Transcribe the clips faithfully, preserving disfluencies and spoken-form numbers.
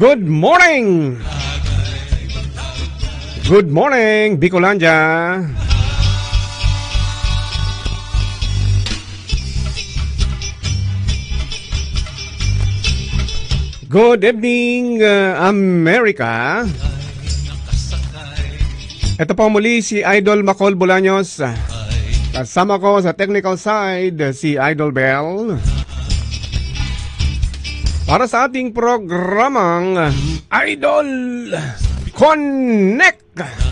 Good morning! Good morning, Bicolandia! Good evening, uh, America! Ito po muli si Idol Macol Bolaños. Kasama ko sa technical side, si Idol Bell. Para sa ating programang Idol Connect.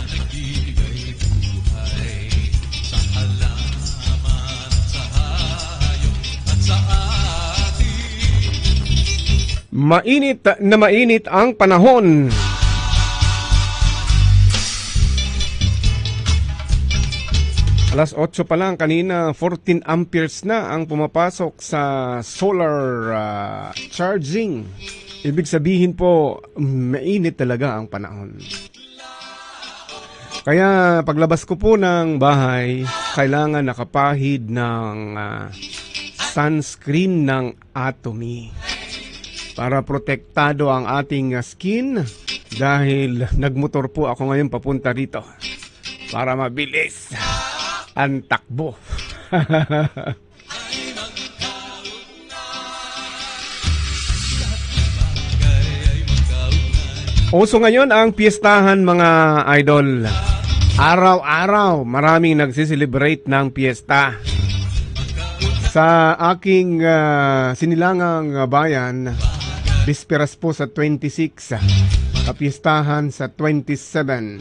Mainit na mainit ang panahon. Alas otso pa lang kanina, fourteen amperes na ang pumapasok sa solar uh, charging. Ibig sabihin po, mainit talaga ang panahon. Kaya paglabas ko po ng bahay, kailangan nakapahid ng uh, sunscreen ng Atomy para protektado ang ating uh, skin dahil nagmotor po ako ngayon papunta rito para mabilis ang takbo. Uso ngayon ang piyestahan, mga idol. Araw-araw maraming nagsiselebrate ng piyesta. Sa aking uh, sinilangang bayan, bisperas po sa twenty-six, kapiestahan sa twenty-seven.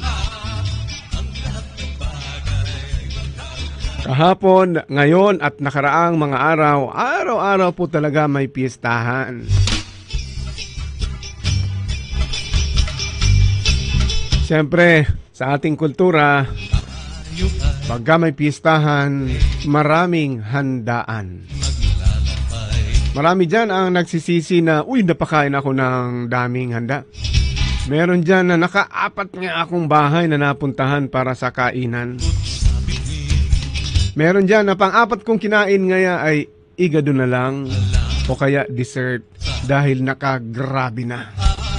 Kahapon, ngayon at nakaraang mga araw, araw-araw po talaga may piyestahan. Siyempre, sa ating kultura, pagka may piyestahan, maraming handaan. Marami dyan ang nagsisisi na, uy, napakain ako ng daming handa. Meron dyan na nakaapat nga akong bahay na napuntahan para sa kainan. Meron dyan na pang-apat kong kinain ngaya ay igado na lang o kaya dessert dahil nakagrabe na.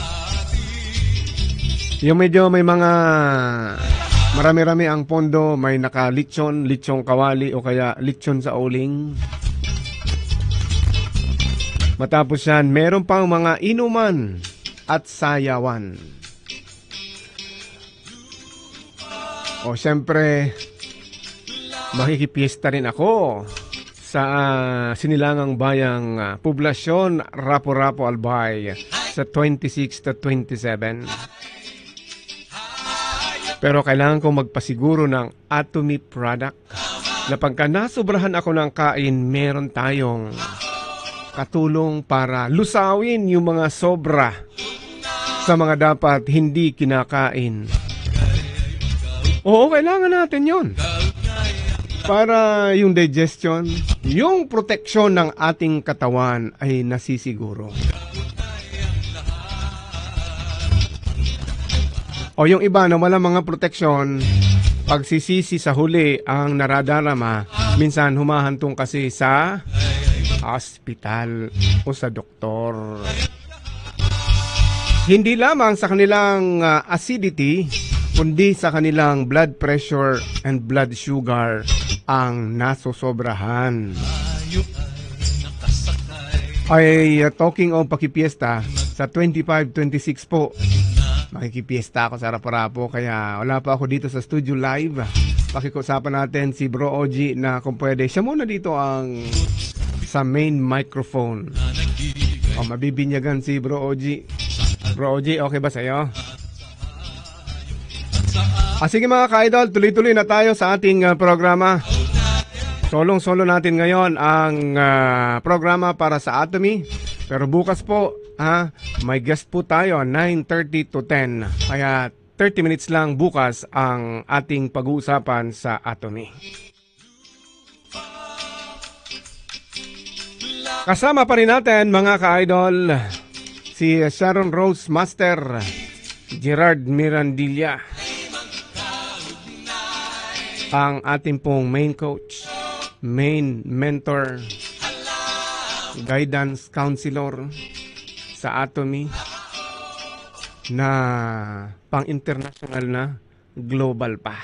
Yung medyo may mga marami-rami ang pondo, may naka-lechon, lechong kawali o kaya lechon sa uling. Matapos yan, meron pang mga inuman at sayawan. O siyempre, makikipiesta rin ako sa uh, sinilangang bayang uh, poblasyon Rapo-Rapo Albay sa twenty-six to twenty-seven. Pero kailangan kong magpasiguro ng Atomy product na pagka nasobrahan ako ng kain, meron tayong katulong para lusawin yung mga sobra sa mga dapat hindi kinakain. Oo, kailangan natin yun. Para yung digestion, yung proteksyon ng ating katawan ay nasisiguro. O yung iba na wala mga proteksyon, pagsisisi sa huli ang naradarama, minsan humahantong kasi sa hospital o sa doktor. Hindi lamang sa kanilang uh, acidity, kundi sa kanilang blood pressure and blood sugar ang nasosobrahan. Ay uh, talking of pakipiesta, sa twenty-five twenty-six po, makikipiesta ako sa Rapo-Rapo, kaya wala pa ako dito sa studio live. Pakikusapan natin si Bro O G na kung pwede, siya muna dito ang sa main microphone. O, mabibinyagan si Bro O G. Bro O G, okay ba sa'yo? Ah, sige mga ka-idol, tuloy-tuloy na tayo sa ating uh, programa. Solong-solo natin ngayon ang uh, programa para sa Atomy. Pero bukas po, ha, may guest po tayo, nine thirty to ten. Kaya thirty minutes lang bukas ang ating pag-uusapan sa Atomy. Kasama pa rin natin mga ka-idol, si Sharon Rose Master, Gerard Mirandilla, ang ating pong main coach, main mentor, guidance counselor sa Atomy. na pang-international na, global pa.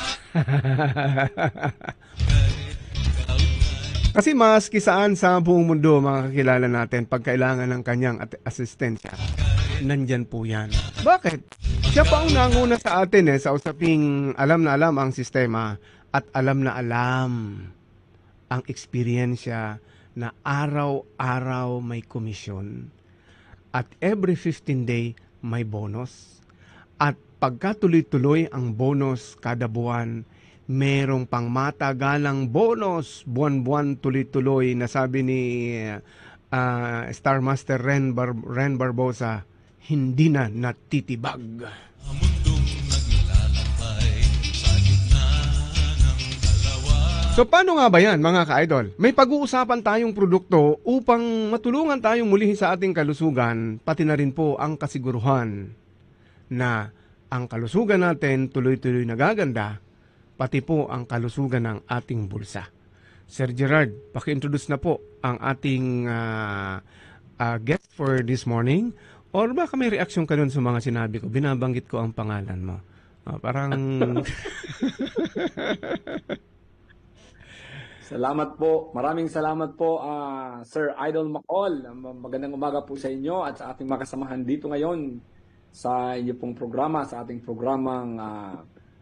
Kasi maski saan sa buong mundo makakilala natin pag kailangan ng kanyang asistensya, nandyan po yan. Bakit? Siya pa ang nanguna sa atin eh, sa usaping alam na alam ang sistema at alam na alam ang eksperyensya na araw-araw may komisyon at every fifteen day may bonus. At pagkatuloy-tuloy ang bonus kada buwan, merong pang matagalang bonus, buwan-buwan tuloy-tuloy na sabi ni uh, Star Master Ren, Bar- Ren Barbosa, hindi na natitibag. So paano nga ba yan mga ka-idol? May pag-uusapan tayong produkto upang matulungan tayong mulihin sa ating kalusugan, pati na rin po ang kasiguruhan na ang kalusugan natin tuloy-tuloy nagaganda, pati po ang kalusugan ng ating bulsa. Sir Gerard, paki-introduce na po ang ating uh, uh, guest for this morning. Or baka may reaksyon ka dun sa mga sinabi ko, binabanggit ko ang pangalan mo. Uh, parang... Salamat po. Maraming salamat po, uh, Sir Idol Macol. Magandang umaga po sa inyo at sa ating mga kasamahan dito ngayon sa inyo pong programa, sa ating programang uh,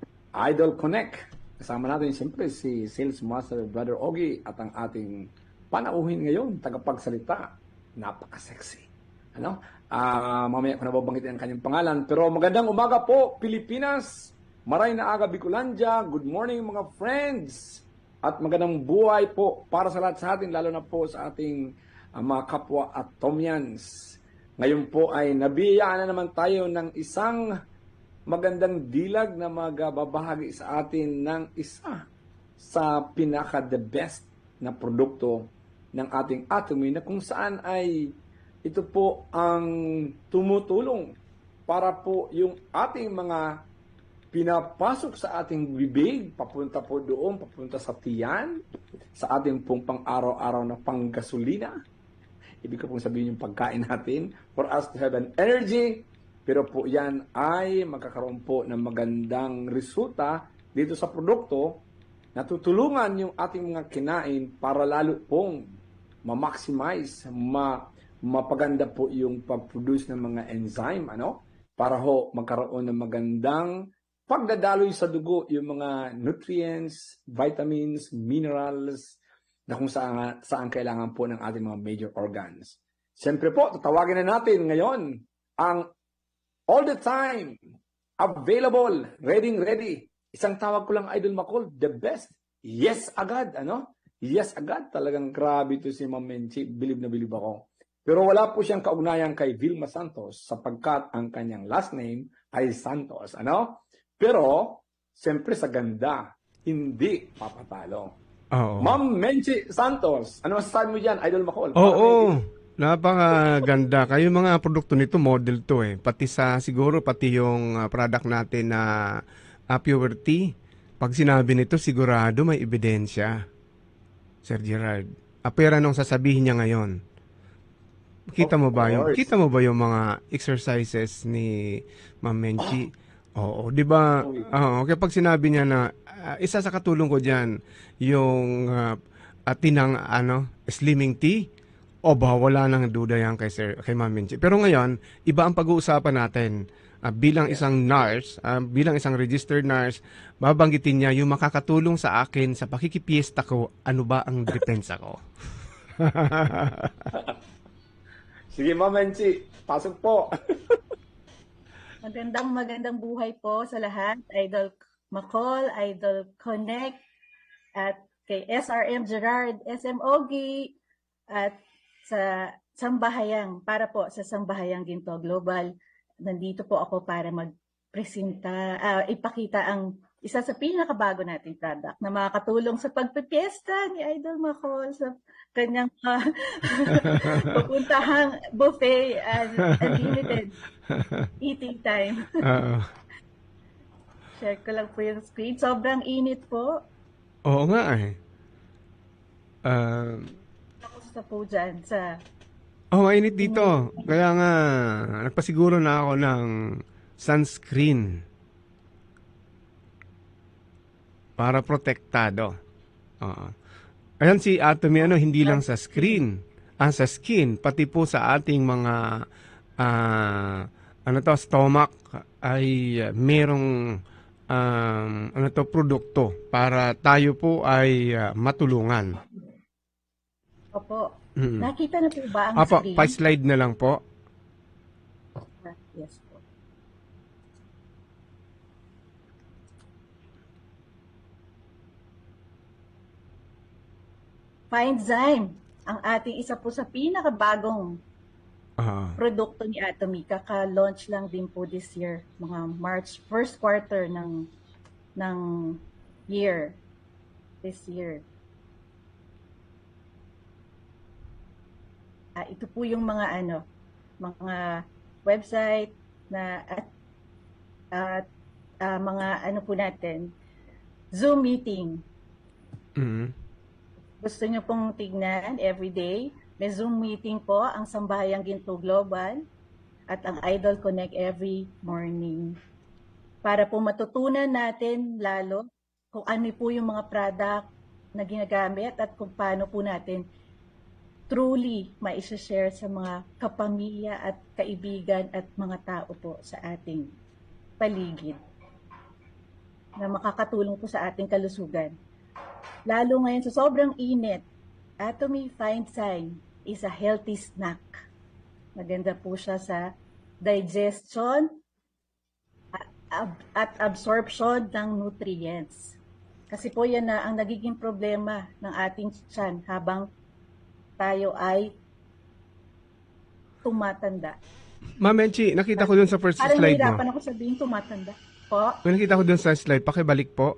Idol Connect. Kasama natin siyempre si Sales Master Brother Ogie at ang ating panauhin ngayon, tagapagsalita. Napaka-sexy. Ano? Uh, mamaya ko nababanggitin ang kanyang pangalan. Pero magandang umaga po, Pilipinas. Maray na aga, Bicolandia. Good morning mga friends. At magandang buhay po para sa lahat sa atin, lalo na po sa ating uh, mga kapwa Atomians. Ngayon po ay nabiyayaan na naman tayo ng isang magandang dilag na magbabahagi sa atin ng isa sa pinaka-the best na produkto ng ating Atomy na kung saan ay ito po ang tumutulong para po yung ating mga pinapasok sa ating bibig, papunta po doon, papunta sa tiyan, sa ating pong pang-araw-araw na panggasolina. Ibig ko pong sabihin yung pagkain natin for us to have an energy, pero po yan ay magkakaroon po ng magandang resulta dito sa produkto na tutulungan yung ating mga kinain para lalo pong ma-maximize, ma mapaganda po yung pag-produce ng mga enzyme, ano? Para ho magkaroon ng magandang pagdadaloy sa dugo yung mga nutrients, vitamins, minerals na kung saan, saan kailangan po ng ating mga major organs. Siyempre po, tatawagin na natin ngayon ang all the time available, ready, ready. Isang tawag ko lang, Idol Macol, the best. Yes agad, ano? Yes agad. Talagang grabe to si Ma'am Menchie. Believe na believe ako. Pero wala po siyang kaugnayan kay Vilma Santos sapagkat ang kanyang last name ay Santos, ano? Pero, siyempre sa ganda, hindi papatalo. Oo. Ma'am Menchie Santos, ano masasabi mo dyan, Idol Macol? Oo, napakaganda. Kayo mga produkto nito, model to eh. Pati sa, siguro, pati yung uh, product natin na uh, Pure Tea. Pag sinabi nito, sigurado may ebidensya. Sir Gerard. Apera nung sasabihin niya ngayon. Kita mo ba yung, kita mo ba yung mga exercises ni Ma'am Menchie? Oo, 'di ba? Oo, okay, pag sinabi niya na uh, isa sa katulong ko diyan yung uh, atinang ano, slimming tea, o ba wala nang duda yan kay Sir kay Ma'am Menchie. Pero ngayon, iba ang pag-uusapan natin. Uh, bilang isang nurse, uh, bilang isang registered nurse, babanggitin niya yung makakatulong sa akin sa pakikipiesta ko, ano ba ang depensa ko. Sige, Ma'am Menchie, pasok po. Magandang magandang buhay po sa lahat. Idol Macol, Idol Connect, at kay S R M Gerard, S M Ogie, at sa Sambahayang, para po sa Sambahayang Ginto Global. Nandito po ako para magpresenta, uh, ipakita ang isa sa pinakabago nating product na makakatulong sa pagpipiesta ni Idol Macol sa kanyang uh, pupuntahang buffet and unlimited eating time. Oo. Share ko lang po yung screen. Sobrang init po. Oo nga eh. Uh, Kamusta po dyan sa Oh, mainit dito. Kaya nga, nagpasiguro na ako ng sunscreen para protektado. Oo. Ayan si Atomy, ano, hindi lang sa screen, ah, sa skin, pati po sa ating mga, ah, ano to, stomach, ay uh, merong, um, ano to, produkto para tayo po ay uh, matulungan. Opo. Mm. Nakita na po ba ang Apo, screen? pa-slide na lang po. Ah, yes po. Fynezine, ang ating isa po sa pinakabagong Ah, produkto ni Atomy. Kaka-launch lang din po this year, mga March, first quarter ng ng year, this year. Ah, ito po yung mga ano, mga website na at, at ah, mga ano po natin, Zoom meeting. mm. Gusto nyo pong tignan everyday, may Zoom meeting po ang Sambayang Ginto Global at ang Idol Connect every morning. Para po matutunan natin lalo kung ano po yung mga product na ginagamit at kung paano po natin truly ma-share sa mga kapamilya at kaibigan at mga tao po sa ating paligid na makakatulong po sa ating kalusugan. Lalo ngayon sa sobrang init, Atomy Fynezine is a healthy snack. Maganda po siya sa digestion at absorption ng nutrients. Kasi po yan na ang nagiging problema ng ating tiyan habang tayo ay tumatanda. Ma'am Menchie, nakita ko dun sa first Parang slide mo. nahirapan ako sabihin tumatanda. Po? Kung nakita ko dun sa slide, pakibalik po.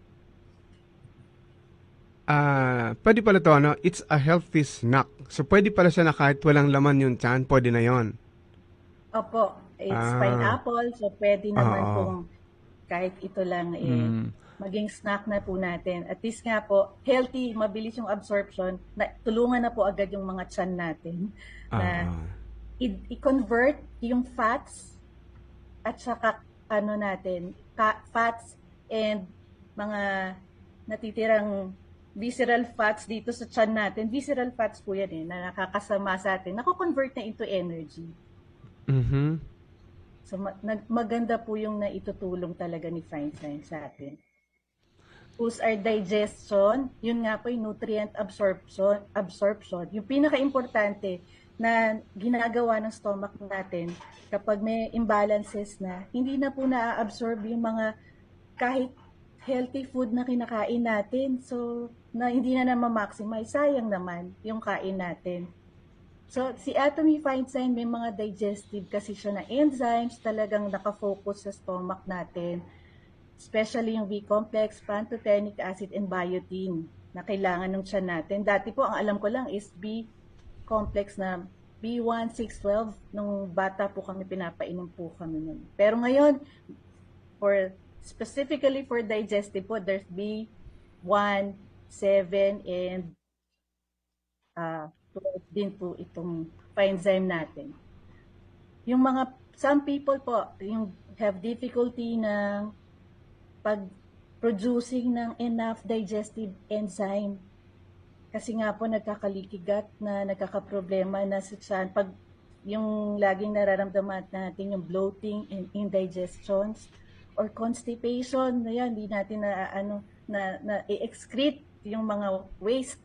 Ah, pwede pala to, ano? It's a healthy snack. So, pwede pala siya na kahit walang laman yung tiyan, pwede na yon. Opo, it's Ah. pineapple, so pwede naman Oo. pong kahit ito lang eh, Mm. maging snack na po natin. At least nga po, healthy, mabilis yung absorption, na, tulungan na po agad yung mga tiyan natin na Ah. i- i-convert yung fats at saka ano natin, ka- fats and mga natitirang visceral fats dito sa tiyan natin. Visceral fats po yan eh, na nakakasama sa atin. Nako-convert na into energy. Mhm. So ma- nag- maganda po yung naitutulong talaga ni Fynezine sa atin. Boost our digestion, yun nga po yung nutrient absorption, absorption. Yung pinaka-importante na ginagawa ng stomach natin kapag may imbalances na, hindi na po na-absorb yung mga kahit healthy food na kinakain natin. So, na hindi na na ma-maximize, sayang naman yung kain natin. So, si Atomy Fynezine, may mga digestive kasi siya na enzymes, talagang nakafocus sa stomach natin. Especially yung B-complex, pantothenic acid, and biotin na kailangan ng tiyan natin. Dati po, ang alam ko lang is B-complex na B one, six, twelve. Nung bata po kami, pinapainom po kami nun. Pero ngayon, for specifically for digestive po, there's B one, seven, and uh, twelve din po itong Fynezine natin. Yung mga, some people po, yung have difficulty ng pag-producing ng enough digestive enzyme. Kasi nga po nagkakalikigat na nagkakaproblema na sa tiyan. Pag yung laging nararamdaman natin yung bloating and indigestions or constipation, na yan, hindi natin na, ano, na, na i-excrete yung mga waste.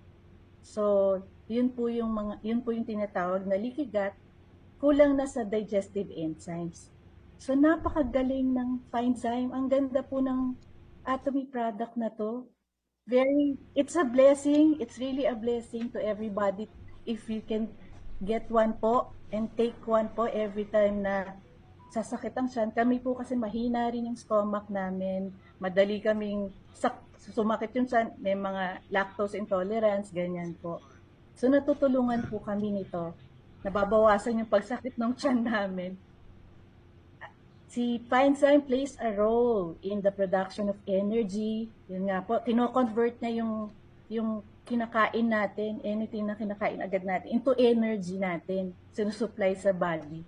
So, yun po yung mga yun po yung tinatawag na leaky gut, kulang na sa digestive enzymes. So, napakagaling ng Fynezine. Ang ganda po ng Atomy product na to. Very, it's a blessing. It's really a blessing to everybody if you can get one po and take one po every time na sasakit ang tiyan. Kami po kasi mahina rin yung stomach namin. Madali kaming sak- sumakit yung tiyan. May mga lactose intolerance, ganyan po. So natutulungan po kami nito. Nababawasan yung pagsakit ng tiyan namin. Si Fynezine plays a role in the production of energy. Yun nga po, kino-convert niya yung, yung kinakain natin, anything na kinakain agad natin, into energy natin, sinusupply sa body.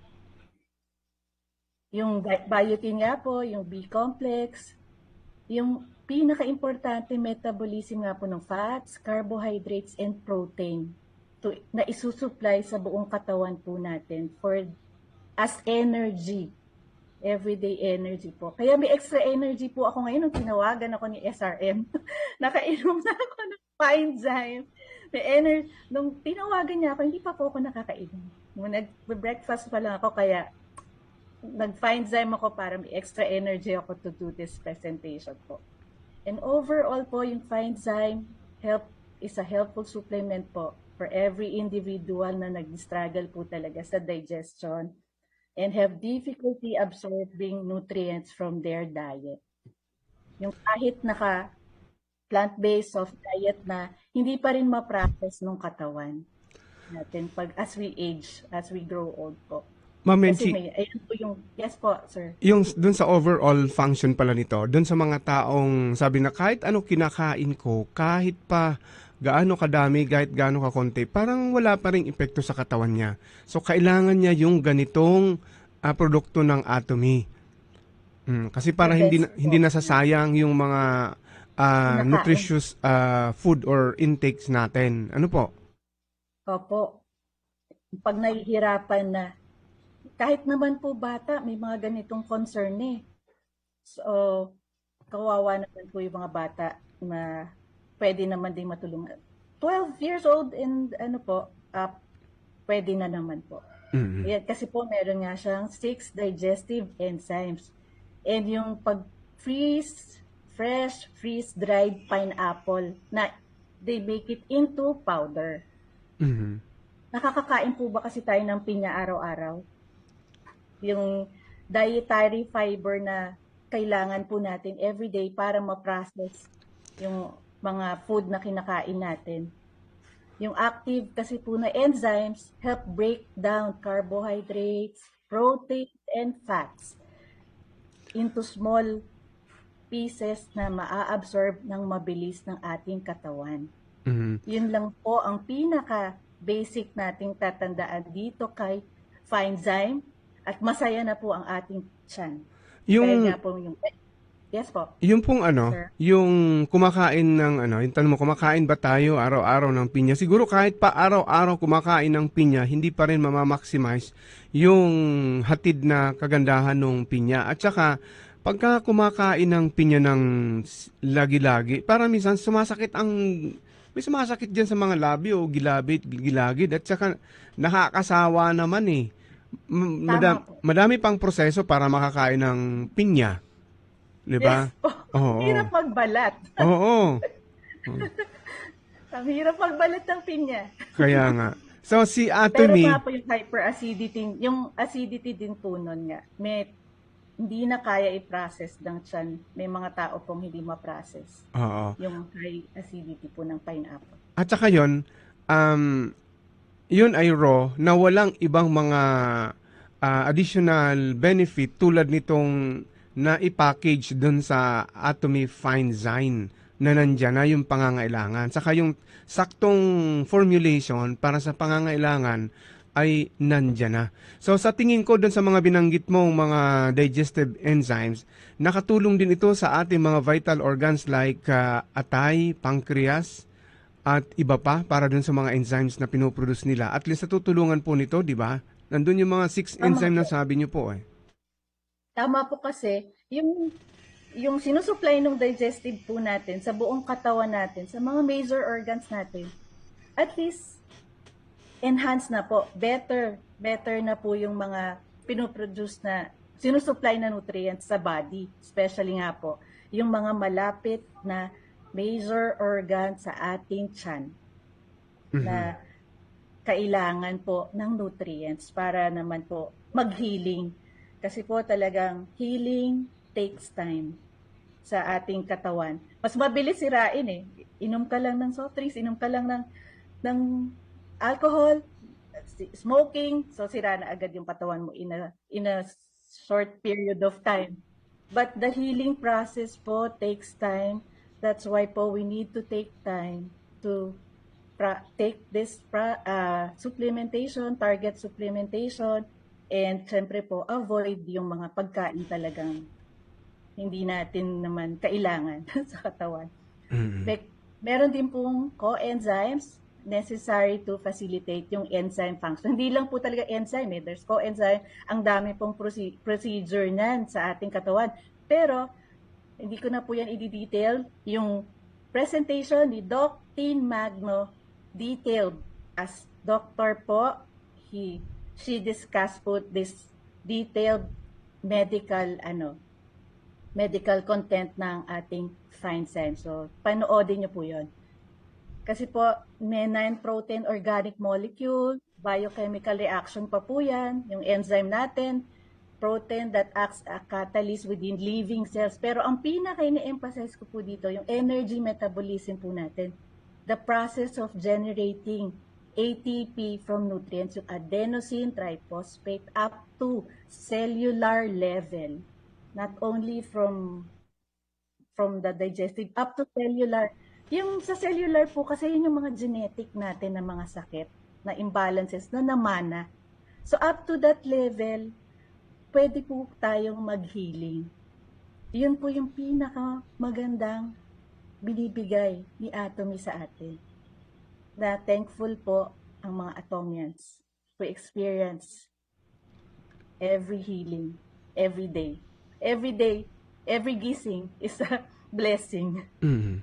Yung biotin nga po, yung B-complex, yung pinaka-importante metabolism nga po ng fats, carbohydrates, and protein to, na isusupply sa buong katawan po natin for as energy. Everyday energy po. Kaya may extra energy po ako ngayon nung tinawagan ako ni S R M. Nakainom na ako ng Fynezine. May energy. Nung tinawagan niya ako, hindi pa po ako nakakainom. Nung nag-breakfast pa lang ako, kaya nag-Fynezine ako para may extra energy ako to do this presentation po. And overall po, yung Fynezine help, is a helpful supplement po for every individual na nag-struggle po talaga sa digestion and have difficulty absorbing nutrients from their diet. Yung kahit naka plant-based soft diet na hindi pa rin ma-process ng katawan natin pag as we age, as we grow old po. Ma'am Kasi Menchie, may, ayun po yung, yes po, sir. yung dun sa overall function pala nito, dun sa mga taong sabi na kahit ano kinakain ko, kahit pa gaano kadami, kahit gaano kakonti, parang wala pa ring epekto sa katawan niya. So, kailangan niya yung ganitong uh, produkto ng Atomy. Mm, kasi para hindi hindi nasasayang yung mga uh, nutritious uh, food or intakes natin. Ano po? Opo. Pag nahihirapan na, kahit naman po bata, may mga ganitong concern eh. So, kawawa naman po yung mga bata na pwede naman din matulungan. twelve years old and ano po, uh, pwede na naman po. Mm-hmm. Yan, kasi po meron nga siyang six digestive enzymes. And yung pag-freeze, fresh, freeze-dried pineapple na they make it into powder. Mm-hmm. Nakakakain po ba kasi tayo ng pinya araw-araw? Yung dietary fiber na kailangan po natin everyday para ma-process yung mga food na kinakain natin. Yung active kasi po na enzymes help break down carbohydrates, protein, and fats into small pieces na maa-absorb ng mabilis ng ating katawan. Mm-hmm. Yun lang po ang pinaka-basic nating tatandaan dito kay Fynezine at masaya na po ang ating tiyan. Yung... Kaya nga po yung... Yes po. Yung pong ano, sir, yung kumakain ng ano, yung tanong mo, kumakain ba tayo araw-araw ng pinya? Siguro kahit pa araw-araw kumakain ng pinya, hindi pa rin mamamaximize yung hatid na kagandahan ng pinya. At saka, pagka kumakain ng pinya ng lagi-lagi, para minsan sumasakit ang, may sumasakit dyan sa mga labi o gilabit, gilagid. At saka, nakakasawa naman eh. Madam, madami pang proseso para makakain ng pinya. Diba? Yes po. Oo. Ang hirap magbalat. Oo. Ang hirap magbalat ng pinya. Kaya nga. So, si Atomy... Pero nga po yung hyperacidity, yung acidity din po nun nga, may, hindi na kaya i-process ng tiyan. May mga tao pong hindi ma-process. Oo. Yung high acidity po ng pineapple. At saka yun, um, yun ay raw na walang ibang mga uh, additional benefit tulad nitong na i-package dun sa Atomy Fynezine na nandyan na yung pangangailangan. Saka yung saktong formulation para sa pangangailangan ay nandyan na. So sa tingin ko dun sa mga binanggit mong mga digestive enzymes, nakatulong din ito sa ating mga vital organs like uh, atay, pancreas, at iba pa para dun sa mga enzymes na pinoproduce nila. At least natutulungan po nito, di ba? Nandun yung mga six enzyme na sabi nyo po eh. Tama po kasi, yung, yung sinusupply ng digestive po natin sa buong katawan natin, sa mga major organs natin, at least, enhance na po, better, better na po yung mga pinoproduce na, sinusupply na nutrients sa body, especially nga po, yung mga malapit na major organ sa ating tiyan, mm-hmm, na kailangan po ng nutrients para naman po mag-healing. Kasi po talagang healing takes time sa ating katawan. Mas mabilis sirain eh. Inom ka lang ng soft drinks, inom ka lang ng, ng alcohol, smoking, so sira na agad yung katawan mo in a, in a short period of time. But the healing process po takes time. That's why po we need to take time to pra- take this pra- uh, supplementation, target supplementation, and syempre po, avoid yung mga pagkain talagang hindi natin naman kailangan sa katawan. Mm. Like, meron din pong coenzymes necessary to facilitate yung enzyme function. Hindi lang po talaga enzyme eh. There's coenzyme. Ang dami pong proce- procedure niyan sa ating katawan. Pero, hindi ko na po yan i-detail. Yung presentation ni Doc Tin Magno, detailed as doctor po, he, she discussed po this detailed medical, ano, medical content ng ating Fynezine. So, panoodin nyo po yun. Kasi po, may nine protein organic molecule, biochemical reaction pa po yan, yung enzyme natin, protein that acts a catalyst within living cells. Pero ang pinaka-ini-emphasize ko po dito, yung energy metabolism po natin. The process of generating A T P from nutrients, yung adenosine triphosphate up to cellular level. Not only from from the digestive up to cellular. Yung sa cellular po, kasi yun yung mga genetic natin na mga sakit, na imbalances, na namana. So up to that level, pwede po tayong mag-healing. Yun po yung pinaka magandang binibigay ni Atomy sa atin. Na thankful po ang mga Atomians to experience every healing, every day. Every day, every gising is a blessing. Mm.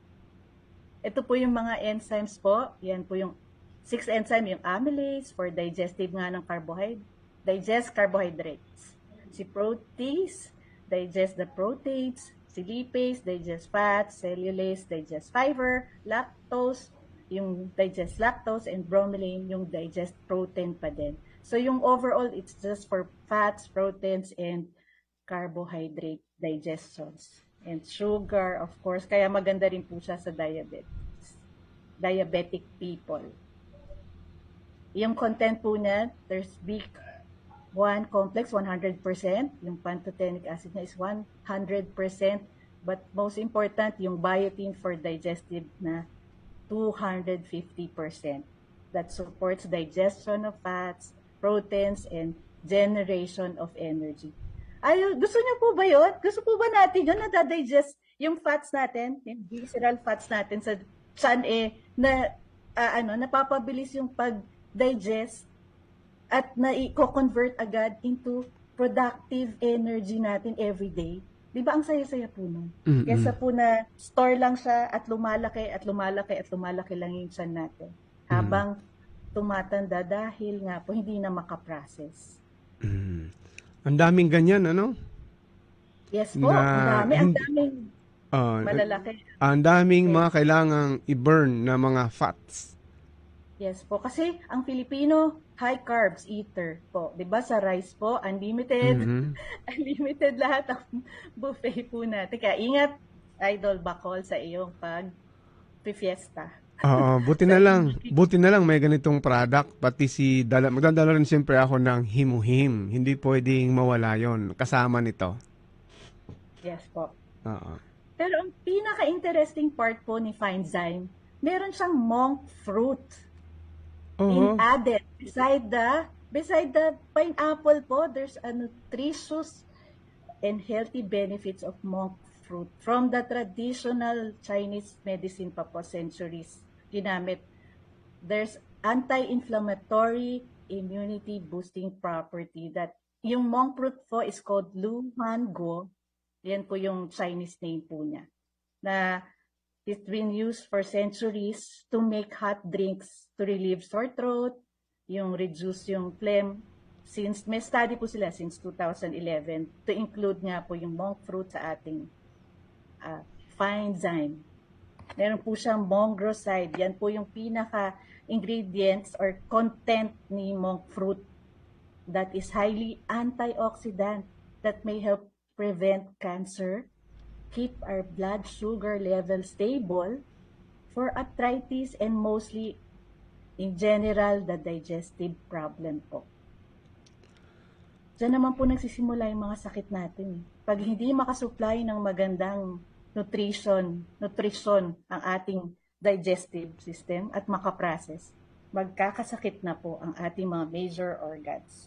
Ito po yung mga enzymes po. Yan po yung six enzyme, yung amylase for digestive nga ng carbohydrate. Digest carbohydrates. Si protease, digest the proteins. Si lipase, digest fats. Cellulase, digest fiber. Lactose, yung digest lactose. And bromelain, yung digest protein pa din. So yung overall, it's just for fats, proteins, and carbohydrate digestions. And sugar, of course, kaya maganda rin po siya sa diabetes. Diabetic people. Yung content po niya, there's B one complex, one hundred percent. Yung pantothenic acid niya is one hundred percent. But most important, yung biotin for digestive na two hundred fifty percent. That supports digestion of fats, proteins, and generation of energy. Ay, gusto niyo po ba yun? Gusto po ba natin yun, nadadigest yung fats natin, yung visceral fats natin sa tiyan eh, na uh, ano, napapabilis yung pag-digest at na-convert agad into productive energy natin every day. Di ba ang saya-saya po nun? Mm-mm. Kesa po na store lang siya at lumalaki at lumalaki at lumalaki lang yung tiyan natin. Habang tumatanda dahil nga po hindi na makaprocess. Mm. Ang daming ganyan, ano? Yes po, Na ang dami, ang hindi- daming Ah, malalaki. ang daming Yes. mga kailangang i-burn na mga fats. Yes po, kasi ang Filipino, high carbs eater po. 'Di ba sa rice po, unlimited. Mhm. Unlimited lahat ang buffet po natin. Kaya ingat, Idol Bacol, sa iyong pag-fiesta. Oo, buti na lang. Buti na lang may ganitong product. Pati si dala, magdadala rin siyempre ako ng himuhim. Hindi pwedeng mawala yon kasama nito. Yes po. Oo. Pero ang pinaka-interesting part po ni Fynezine, meron siyang monk fruit in Oo. added beside the beside the pineapple po. There's a nutritious and healthy benefits of monk fruit from the traditional Chinese medicine pa po, centuries ginamit. There's anti-inflammatory, immunity boosting property that yung monk fruit po is called Luhanguo. Yan po yung Chinese name po niya. Na it's been used for centuries to make hot drinks to relieve sore throat, yung reduce yung phlegm. Since may study po sila since two thousand eleven to include nga po yung monk fruit sa ating uh, Fynezine. Meron po siyang mongroside. Yan po yung pinaka-ingredients or content ni monk fruit that is highly antioxidant that may help prevent cancer, keep our blood sugar level stable, for arthritis, and mostly, in general, the digestive problem po. Diyan naman po nagsisimula yung mga sakit natin. Pag hindi makasupply ng magandang nutrition, nutrition ang ating digestive system at makaprocess, magkakasakit na po ang ating mga major organs.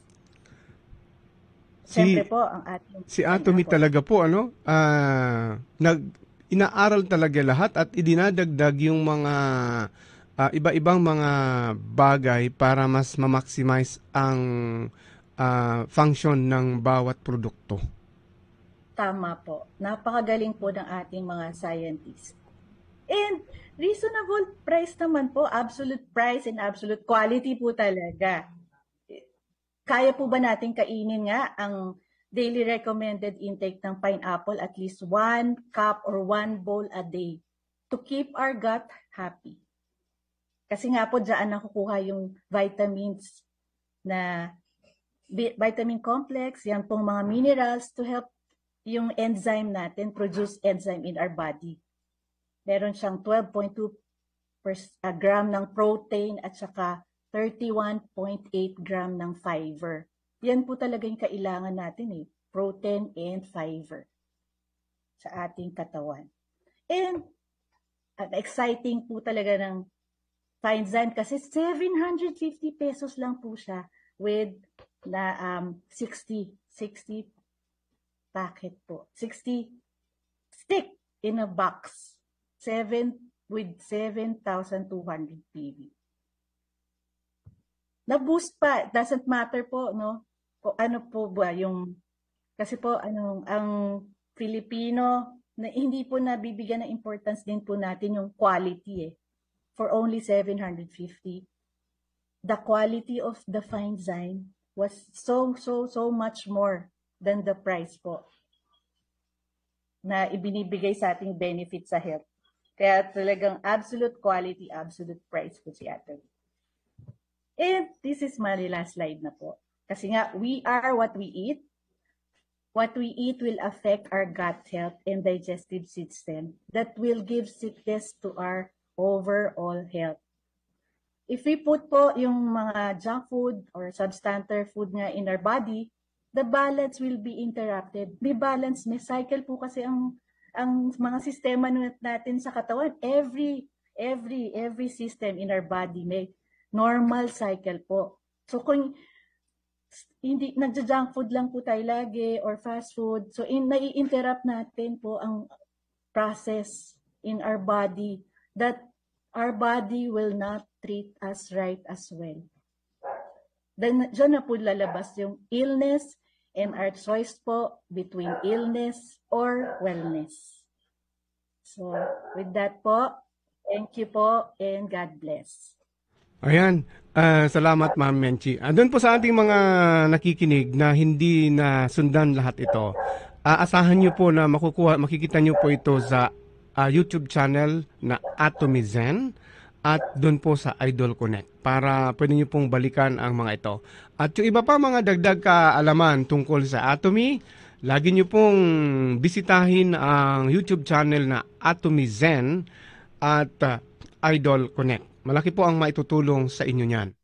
Si, Siyempre po, ang ating... si Atomy talaga po, ano, ah, nag, inaaral talaga lahat at idinadagdag yung mga ah, iba-ibang mga bagay para mas ma-maximize ang ah, function ng bawat produkto. Tama po. Napakagaling po ng ating mga scientists. And reasonable price naman po, absolute price and absolute quality po talaga. Kaya po ba natin kainin nga ang daily recommended intake ng pineapple, at least one cup or one bowl a day to keep our gut happy? Kasi nga po dyan nakukuha yung vitamins na vitamin complex, yan pong mga minerals to help yung enzyme natin produce enzyme in our body. Meron siyang twelve point two gram ng protein at saka thirty-one point eight gram ng fiber. Yan po talaga yung kailangan natin eh, protein and fiber sa ating katawan. And ang exciting po talaga ng Fynezine kasi seven hundred fifty pesos lang po siya with na um, sixty packet po. sixty stick in a box. seven with seven thousand two hundred P V. Na-boost pa, doesn't matter po, no? O ano po ba yung, kasi po, ano, ang Filipino, na hindi po nabibigyan ng importance din po natin yung quality eh. For only seven hundred fifty. The quality of the Fynezine was so, so, so much more than the price po na ibinibigay sa ating benefit sa health. Kaya talagang absolute quality, absolute price po si Atomy. And this is my last slide na po. Kasi nga, we are what we eat. What we eat will affect our gut health and digestive system that will give sickness to our overall health. If we put po yung mga junk food or substandard food nga in our body, the balance will be interrupted. May balance, may cycle po kasi ang ang mga sistema natin sa katawan. Every every every system in our body may normal cycle po. So kung hindi nagja-junk food lang po tayo lagi or fast food, so in nai-interrupt natin po ang process in our body that our body will not treat us right as well. Then dyan na po lalabas yung illness and our choice po between illness or wellness. So with that po, thank you po and God bless. Ayan, ah, salamat Ma'am Menchie. Ah, doon po sa ating mga nakikinig na hindi na sundan lahat ito, aasahan nyo po na makukuha, makikita nyo po ito sa ah, YouTube channel na Atomy Zen at doon po sa Idol Connect para pwede nyo pong balikan ang mga ito. At yung iba pa mga dagdag kaalaman tungkol sa Atomy, lagi nyo pong bisitahin ang YouTube channel na Atomy Zen at uh, Idol Connect. Malaki po ang maitutulong sa inyo niyan.